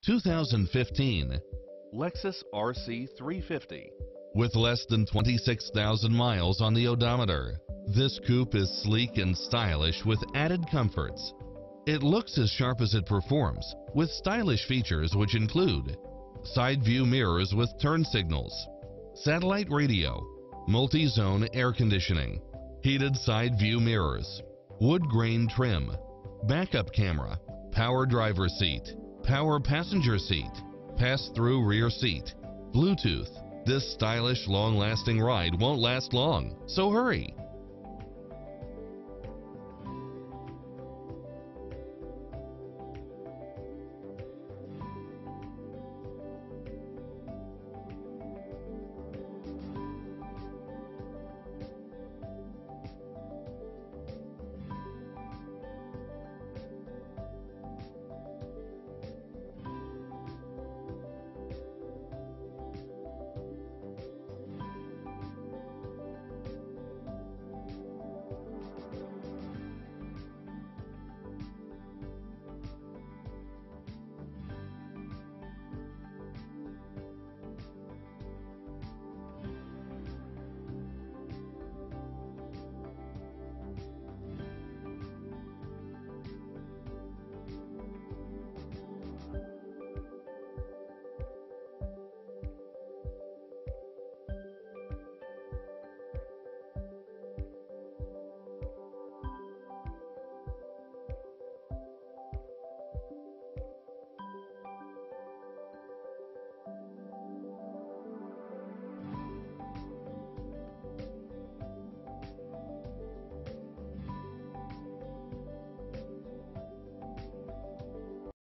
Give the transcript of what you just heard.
2015 Lexus RC 350. With less than 26,000 miles on the odometer, this coupe is sleek and stylish with added comforts. It looks as sharp as it performs, with stylish features which include side view mirrors with turn signals, satellite radio, multi-zone air conditioning, heated side view mirrors, wood grain trim, backup camera, power driver seat, power passenger seat, pass-through rear seat, Bluetooth. This stylish, long-lasting ride won't last long, so hurry!